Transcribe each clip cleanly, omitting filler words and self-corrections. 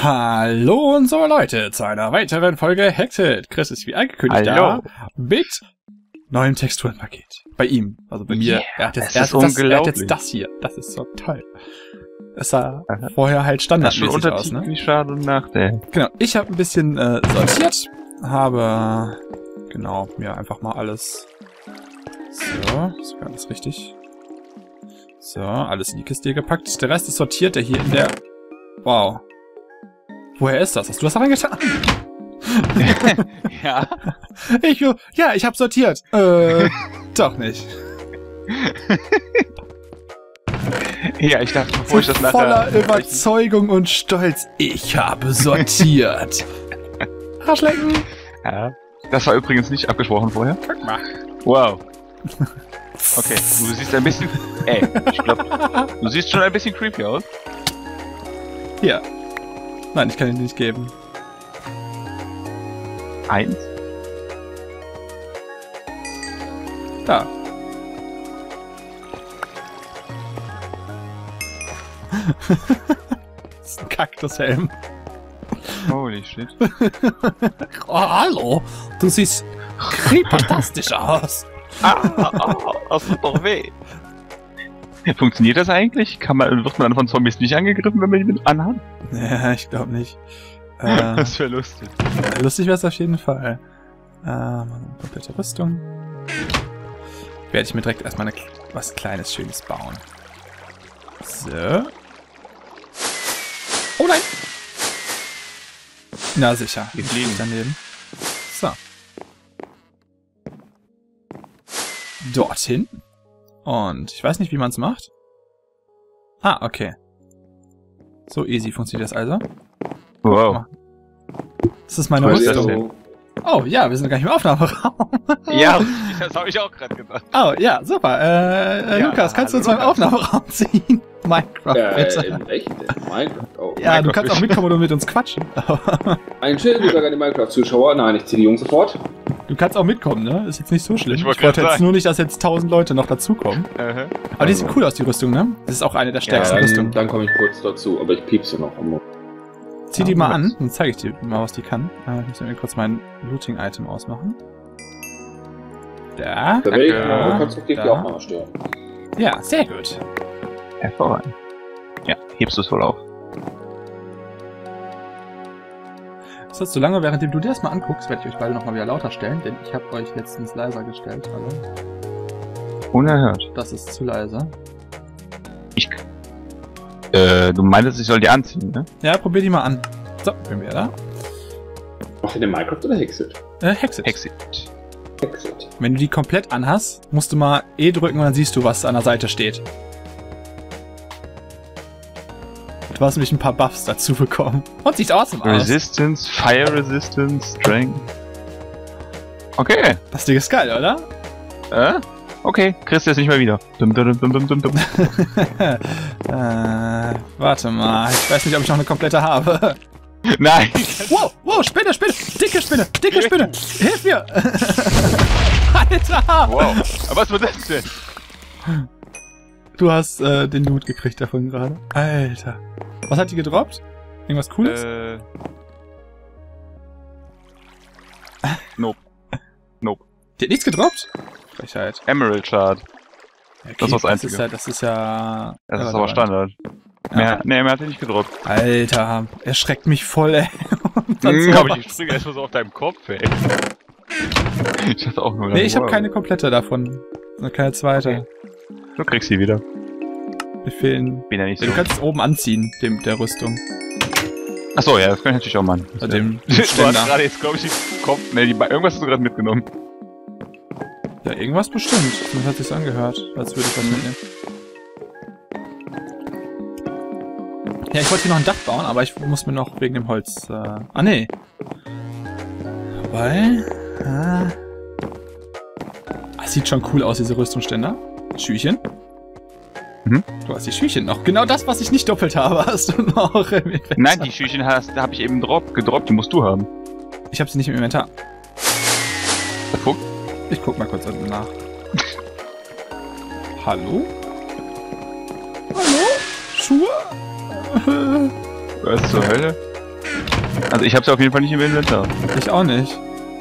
Hallo und so Leute, zu einer weiteren Folge Hexed. Chris ist wie angekündigt da mit neuem Texturenpaket. Bei ihm, also bei mir. Er hat jetzt das hier. Das ist so toll. Es sah vorher halt standardmäßig aus, ne? Wie schade nach der. Genau, ich habe ein bisschen sortiert, habe genau mir einfach mal alles so, ist alles richtig. So, alles in die Kiste gepackt. Der Rest ist sortiert, der hier in der... Wow. Woher ist das? Hast du das da reingetan? Ja. Ich hab sortiert. Doch nicht. Ja, ich dachte, bevor ich das nachher... Voller Überzeugung und Stolz. Ich habe sortiert. Arschlecken. Ja. Das war übrigens nicht abgesprochen vorher. Guck mal. Wow. Okay, du siehst ein bisschen... ich glaube, du siehst schon ein bisschen creepy aus. Hier. Nein, ich kann ihn nicht geben. 1. Da. Das ist ein Kaktushelm. Holy shit. Oh, hallo. Du siehst creepy-tastisch aus. Das tut doch weh. Funktioniert das eigentlich? Wird man dann von Zombies nicht angegriffen, wenn man die mit anhat? Ja, ich glaube nicht. Das wäre lustig. Lustig wäre es auf jeden Fall. Komplette Rüstung. Werde ich mir direkt erstmal was Kleines, Schönes bauen. So. Oh nein! Na sicher. Wir fliegen daneben. So. Dorthin. Und ich weiß nicht, wie man es macht. Ah, okay. So easy funktioniert das also. Wow. Das ist meine Rüstung. Oh ja, wir sind gar nicht im Aufnahmeraum. Ja, das habe ich auch gerade gedacht. Oh ja, super. Ja, Lukas, kannst du uns mal im Aufnahmeraum ziehen? Minecraft, bitte. In echt? Minecraft? Oh. Ja, du kannst auch mitkommen und mit uns quatschen. Einen schönen guten Tag an die Minecraft-Zuschauer. Nein, ich ziehe die Jungs sofort. Du kannst auch mitkommen, ne? Ist jetzt nicht so schlimm. Ich wollte wollte jetzt nur nicht, dass jetzt 1000 Leute noch dazukommen. Aber die sieht cool aus, die Rüstung, ne? Das ist auch eine der stärksten Rüstungen. Dann komme ich kurz dazu, aber ich piepse noch. Zieh die mal an, dann zeige ich dir mal, was die kann. Ich muss mir kurz mein Looting-Item ausmachen. Da. Da will ich konstruktiv die Aufnahme stören. Ja, sehr gut. Hervorragend. Ja, hebst du es wohl auf. Das heißt, solange, währenddem du dir das mal anguckst, werde ich euch beide nochmal wieder lauter stellen, denn ich habe euch letztens leiser gestellt, alle. Unerhört. Das ist zu leise. Du meintest, ich soll die anziehen, ne? Ja, probier die mal an. So, bin wir da. Macht ihr den Minecraft oder Hexed? Hexed. Hexed. Hexed. Wenn du die komplett anhast, musst du mal E drücken und dann siehst du, was an der Seite steht. Du hast nämlich ein paar Buffs dazu bekommen. Und sieht awesome aus. Resistance, Fire Resistance, Strength. Okay. Das Ding ist geil, oder? Okay, kriegst du jetzt nicht mehr wieder. Warte mal. Ich weiß nicht, ob ich noch eine komplette habe. Nein! Wow, Spinne! Dicke Spinne! Hilf mir! Alter! Wow, aber was war das denn? Du hast den Loot gekriegt davon gerade. Alter. Was hat die gedroppt? Irgendwas Cooles? Nope. Die hat nichts gedroppt? Frechheit. Emerald Shard. Okay, Das ist das Einzige. Das ist ja... Das ist aber Standard. Ja. Mehr hat er nicht gedroppt. Alter, er schreckt mich voll, ey. Aber ich springe erstmal so auf deinem Kopf, ey. Ich dachte auch nur... Nee, ich habe keine komplette davon. Keine zweite. Okay. Du kriegst sie wieder. Mir fehlen... Bin ja nicht Du so. kannst es oben anziehen, der Rüstung. Achso, ja, das kann ich natürlich auch machen. Bei dem Du hast Ständer. gerade jetzt, glaube ich, den Kopf... Ne, irgendwas hast du gerade mitgenommen. Ja, irgendwas bestimmt. Das hat sich's angehört, als würde ich was mitnehmen. Ja, ich wollte hier noch ein Dach bauen, aber ich muss mir noch wegen dem Holz... Ah, nee. Wobei... sieht schon cool aus, diese Rüstungsständer. Schüchen. Du hast die Schüchen noch. Genau das, was ich nicht doppelt habe, hast du noch im Inventar. Nein, die Schüchen da habe ich eben gedroppt, die musst du haben. Ich habe sie nicht im Inventar. Guck. Ich guck mal kurz unten nach. Hallo? Hallo? Schuhe? Was zur Hölle? Also ich hab's auf jeden Fall nicht im Inventar. Ich auch nicht.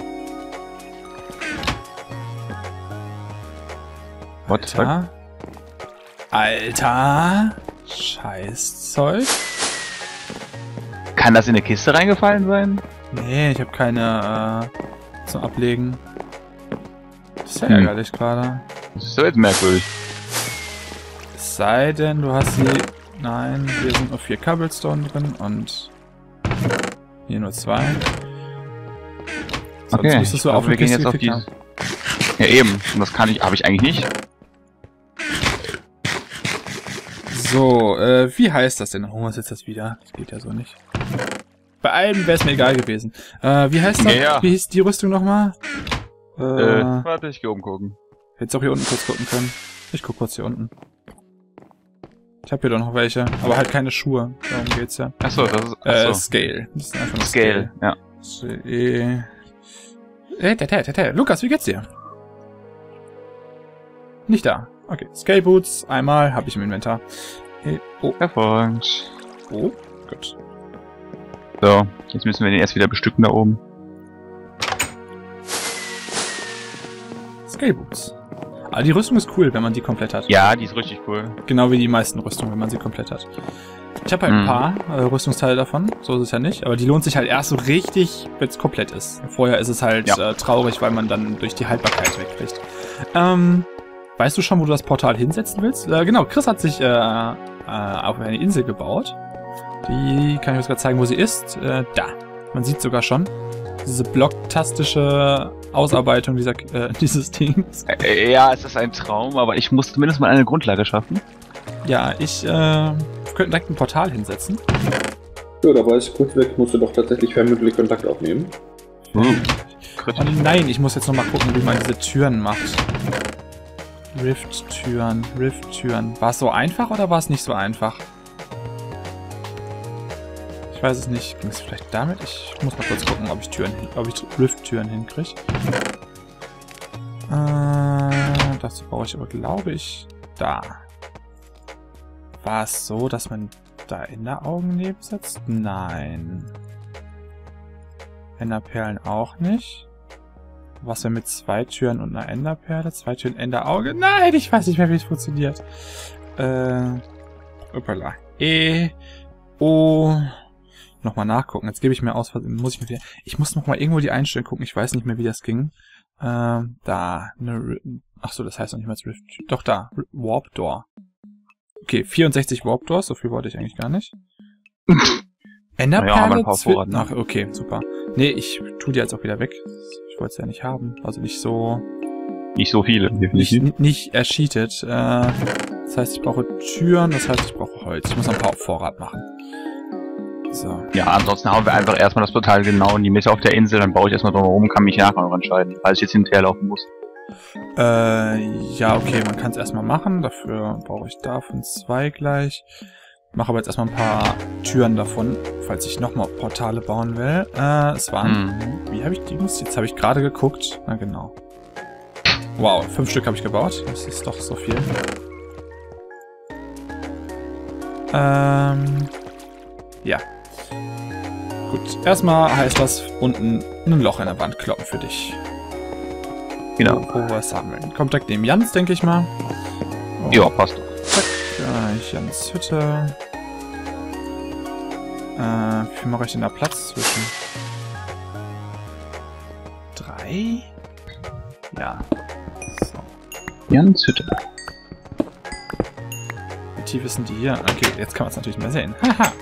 What the fuck? Alter. Scheißzeug. Kann das in eine Kiste reingefallen sein? Nee, ich habe keine zum Ablegen. Das ist ja ärgerlich gerade. Das ist doch jetzt merkwürdig. Es sei denn, du hast die... Nein, hier sind nur 4 Cobblestone drin und... Hier nur 2. Sonst Okay, müsstest du auf wir die gehen Kiste jetzt auf die... geklickt haben. Ja eben, und das habe ich eigentlich nicht. So, wie heißt das denn? Oh, was ist das wieder? Das geht ja so nicht. Bei allem wäre es mir egal gewesen. Wie heißt das? Ja, ja. Wie hieß die Rüstung nochmal? Warte, ich geh oben gucken. Hättest auch hier unten kurz gucken können. Ich guck kurz hier unten. Ich habe hier doch noch welche, aber halt keine Schuhe. Darum geht's ja. Achso, das ist... Achso. Scale. Das ist einfach nur Scale, ja. Lukas, wie geht's dir? Nicht da. Okay. Scale Boots, einmal, habe ich im Inventar. Oh, Hervorragend. oh, gut. So, jetzt müssen wir den erst wieder bestücken da oben. Scale Boots. Aber die Rüstung ist cool, wenn man die komplett hat. Ja, die ist richtig cool. Genau wie die meisten Rüstungen, wenn man sie komplett hat. Ich habe halt ein paar Rüstungsteile davon, so ist es ja nicht. Aber die lohnt sich halt erst so richtig, wenn es komplett ist. Vorher ist es halt traurig, weil man dann durch die Haltbarkeit wegkriegt. Weißt du schon, wo du das Portal hinsetzen willst? Genau, Chris hat sich auf eine Insel gebaut. Die kann ich euch sogar zeigen, wo sie ist. Da. Man sieht sogar schon diese blocktastische Ausarbeitung dieses Dings. Ja, es ist ein Traum, aber ich muss zumindest mal eine Grundlage schaffen. Ja, ich könnte direkt ein Portal hinsetzen. Ja, da war ich kurz weg, musste doch tatsächlich vermutlich Kontakt aufnehmen. Oh nein, ich muss jetzt nochmal gucken, wie man diese Türen macht. Rift-Türen, Rift-Türen. War es so einfach oder war es nicht so einfach? Ich weiß es nicht. Ging es vielleicht damit? Ich muss mal kurz gucken, ob ich Rift-Türen hinkriege. Dazu brauche ich aber, glaube ich, da. War es so, dass man da Enderaugen nebensetzt? Nein. Enderperlen auch nicht. Was wäre mit 2 Türen und einer Enderperle? 2 Türen, Enderauge? Nein, ich weiß nicht mehr, wie es funktioniert. Uppala. O. Nochmal nachgucken. Jetzt gebe ich mir aus, ich muss nochmal irgendwo die Einstellung gucken. Ich weiß nicht mehr, wie das ging. Da. Achso, das heißt noch nicht mal Rift. Doch, da. Warp Door. Okay, 64 Warp Doors. So viel wollte ich eigentlich gar nicht. Enderperle? Ja, ach, okay, super. Nee, ich tue die jetzt auch wieder weg. Ich wollte es ja nicht haben. Also nicht so... Nicht so viele, definitiv. Nicht erscheatet. Das heißt, ich brauche Türen, das heißt, ich brauche Holz. Ich muss ein paar auf Vorrat machen. So. Ja, ansonsten hauen wir einfach erstmal das Portal genau in die Mitte auf der Insel, dann baue ich erstmal drumherum, kann mich nachher noch entscheiden, falls ich jetzt hinterherlaufen muss. Ja, okay, man kann es erstmal machen. Dafür brauche ich davon 2 gleich. Mache aber jetzt erstmal ein paar Türen davon, falls ich nochmal Portale bauen will. Es waren... Wie habe ich die genutzt? Jetzt habe ich gerade geguckt. Na genau. Wow, 5 Stück habe ich gebaut. Das ist doch so viel. Ja. Gut, erstmal heißt das unten ein Loch in der Wand kloppen für dich. Genau. Wo wir es sammeln. Kommt direkt neben Jans, denke ich mal. Oh. Ja, passt doch. Zack, Jans Hütte. Wie viel mache ich denn da Platz zwischen? 3? Ja. So. Jans Hütte. Wie tief ist denn die hier? Okay, jetzt kann man es natürlich mehr sehen. Haha.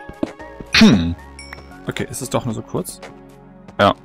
Okay, ist es doch nur so kurz? Ja.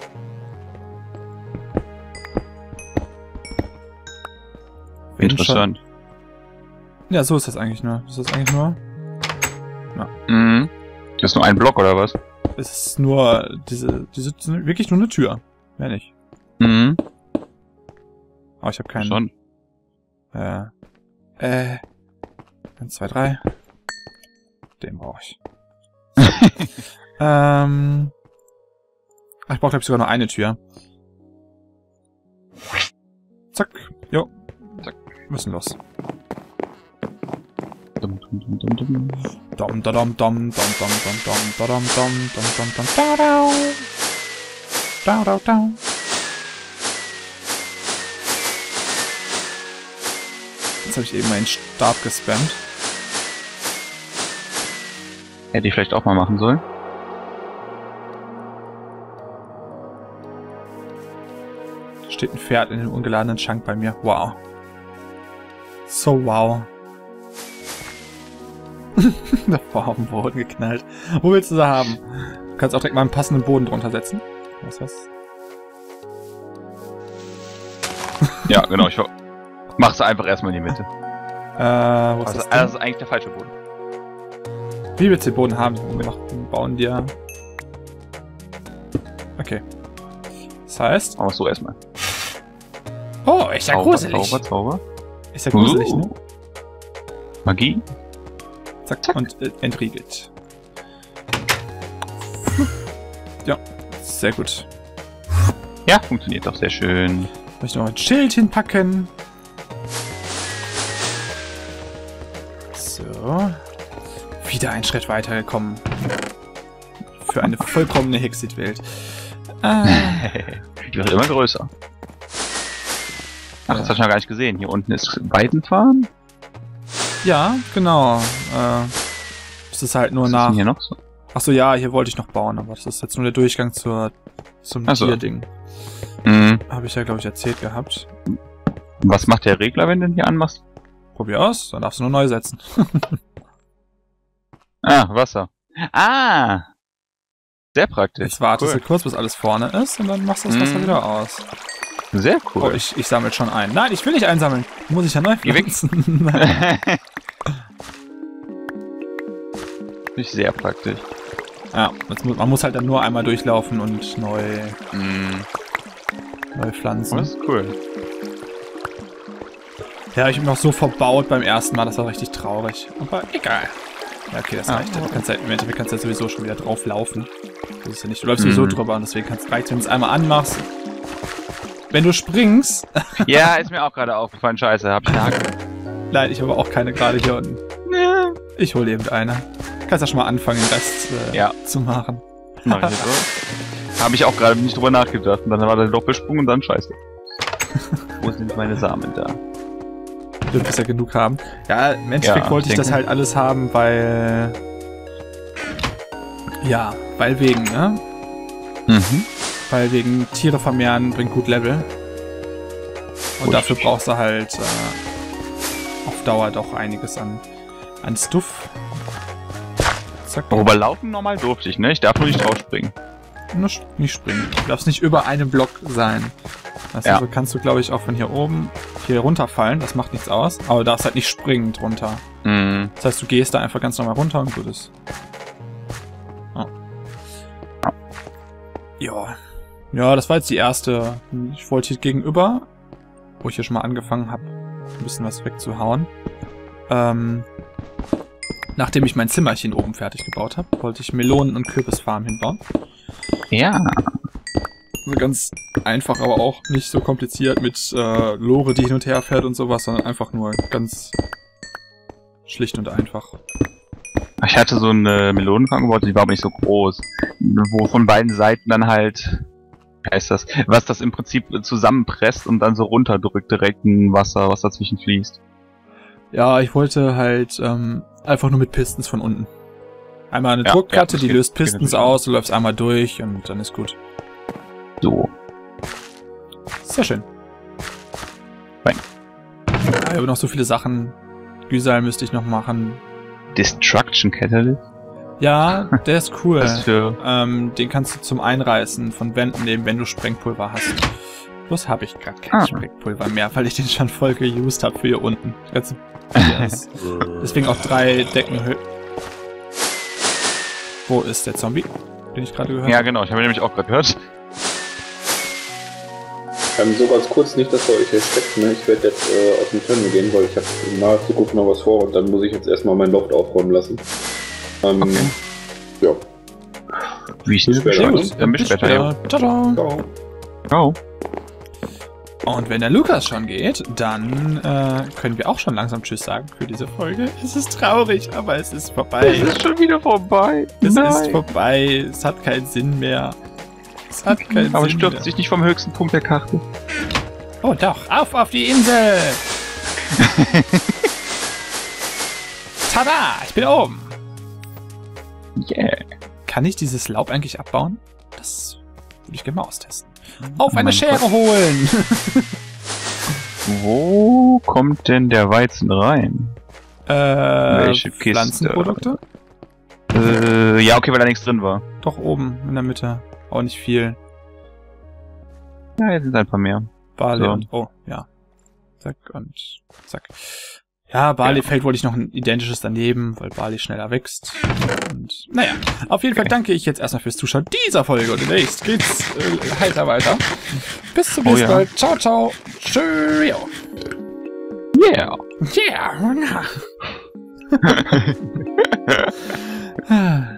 Interessant. Ja, so ist das eigentlich nur. Das ist eigentlich nur... Ja. Mhm. Das ist nur ein Block, oder was? Es ist nur wirklich nur eine Tür. Mehr nicht. Mhm. Aber ich habe keinen... Schon. 1, 2, 3. Den brauche ich. Ach, ich brauche, glaube ich, sogar nur eine Tür. Zack. Jo. Zack. Müssen los. Dom, dom, dom, dom, dom, dom, dom, dom, dom, dom, dom, dom, dom, dau, dau, dau, dau. Jetzt habe ich eben meinen Stab gespammt. Hätte ich vielleicht auch mal machen sollen. Da steht ein Pferd in dem ungeladenen Schrank bei mir. Wow. So wow. Davor auf den Boden geknallt. Wo willst du sie haben? Du kannst auch direkt mal einen passenden Boden drunter setzen. Was? Ja, genau. Ich mach's einfach erstmal in die Mitte. Wo ist das denn? Das ist eigentlich der falsche Boden. Wie willst du den Boden haben? Wir bauen dir... Okay. Das heißt... Aber so erstmal. Oh, ist ja gruselig. Zauber. Ist ja gruselig, ne? Magie. Zack, und entriegelt. Ja, sehr gut. Ja, funktioniert doch sehr schön. Soll ich noch ein Schild hinpacken? So. Wieder einen Schritt weitergekommen. Für eine vollkommene Hexit-Welt. Die wird immer größer. Ach, das hast du noch gar nicht gesehen. Hier unten ist Weidenfahren. Ja, genau. Das ist halt nur Was ist nach... denn hier noch so? Achso, ja, hier wollte ich noch bauen, aber das ist jetzt nur der Durchgang zum Tierding. Mhm. Habe ich ja, glaube ich, erzählt gehabt. Was macht der Regler, wenn du den hier anmachst? Probier aus, dann darfst du nur neu setzen. Ah, Wasser. Ah! Sehr praktisch. Jetzt wartest Cool. du kurz, bis alles vorne ist und dann machst du das Wasser wieder aus. Sehr Oh, cool. ich sammle schon ein. Nein, ich will nicht einsammeln. Muss ich ja neu Geh weg. pflanzen. Ist sehr praktisch. Ja, man muss halt dann nur einmal durchlaufen und neu pflanzen. Das ist cool. Ja, ich bin noch so verbaut beim ersten Mal, das war richtig traurig. Aber egal. Ja, okay, das reicht. Du kannst ja, im Endeffekt kannst du ja sowieso schon wieder drauf laufen. Das ist ja nicht, du läufst sowieso drüber und deswegen reicht, wenn du es einmal anmachst. Wenn du springst... Ja, ist mir auch gerade aufgefallen. Scheiße, hab ich eine Hacke. Nein, ich habe auch keine gerade hier unten. Ich hole eben eine. Kannst ja schon mal anfangen, den Rest zu machen. Mach ich jetzt so. Habe ich auch gerade nicht drüber nachgedacht. Und dann war der Doppelsprung und dann scheiße. Wo sind meine Samen da? Du wirst ja genug haben. Ja, im Endeffekt wollte ich das halt alles haben, weil... Ja, weil wegen, ne? Mhm. Weil wegen Tiere vermehren bringt gut Level. Und dafür brauchst du halt auf Dauer doch einiges an Stuff. Zack. Aber Laufen normal durfte ich, ne? Ich darf nur nicht drauf springen. Nur nicht springen. Du darfst nicht über einem Block sein. Also so kannst du, glaube ich, auch von hier oben hier runterfallen. Das macht nichts aus. Aber du darfst halt nicht springen drunter. Mhm. Das heißt, du gehst da einfach ganz normal runter und gut ist. Ja. Ja, das war jetzt die erste. Ich wollte hier gegenüber, wo ich hier schon mal angefangen habe, ein bisschen was wegzuhauen. Nachdem ich mein Zimmerchen oben fertig gebaut habe, wollte ich Melonen- und Kürbisfarmen hinbauen. Ja. Also ganz einfach, aber auch nicht so kompliziert mit Lore, die hin und her fährt und sowas, sondern einfach nur ganz schlicht und einfach. Ich hatte so eine Melonenfarm gebaut, die war aber nicht so groß. Wo von beiden Seiten dann halt, wie heißt das, was das im Prinzip zusammenpresst und dann so runterdrückt direkt ein Wasser, was dazwischen fließt. Ja, ich wollte halt einfach nur mit Pistons von unten. Einmal eine Druckplatte, die löst Pistons aus, du läufst einmal durch und dann ist gut. So. Sehr schön. Fein. Ja, ich habe noch so viele Sachen. Güsal müsste ich noch machen. Destruction Catalyst? Ja, der ist cool. Was für... Den kannst du zum Einreißen von Wänden nehmen, wenn du Sprengpulver hast. Bloß habe ich gerade kein Sprengpulver mehr, weil ich den schon voll geused habe für hier unten. Das ganze deswegen auch 3 Deckenhöhen. Wo ist der Zombie? Den ich gerade gehört habe? Ja, genau, ich habe nämlich auch gerade gehört. So ganz kurz, nicht, dass ihr euch erschreckt, ne? Ich werde jetzt aus dem Tunnel gehen, weil ich habe in naher Zukunft noch was vor und dann muss ich jetzt erstmal mein Loft aufräumen lassen. Okay. Ja. Wie ich Bis später. Dann bis später. Ciao, ciao. Ciao. Ciao. Und wenn der Lukas schon geht, dann können wir auch schon langsam Tschüss sagen für diese Folge. Es ist traurig, aber es ist vorbei. Es ist schon wieder vorbei. Es ist vorbei. Es hat keinen Sinn mehr. Es hat keinen Sinn mehr. Aber stürzt sich nicht vom höchsten Punkt der Karte. Oh doch, auf die Insel! Tada, ich bin oben! Yeah. Kann ich dieses Laub eigentlich abbauen? Das würde ich gerne mal austesten. Auf eine Schere holen! Wo kommt denn der Weizen rein? Welche Kiste? Pflanzenprodukte? Ja, okay, weil da nichts drin war. Doch oben, in der Mitte. Auch nicht viel. Ja, jetzt sind ein paar mehr. Barley So. und... Oh, ja. Zack und zack. Ja, Barleyfeld wollte ich noch ein identisches daneben, weil Barley schneller wächst. Und naja, auf jeden Fall danke ich jetzt erstmal fürs Zuschauen dieser Folge und demnächst geht's heiter weiter. Bis zum nächsten Mal. Ciao, ciao. Cheerio. Yeah. Yeah.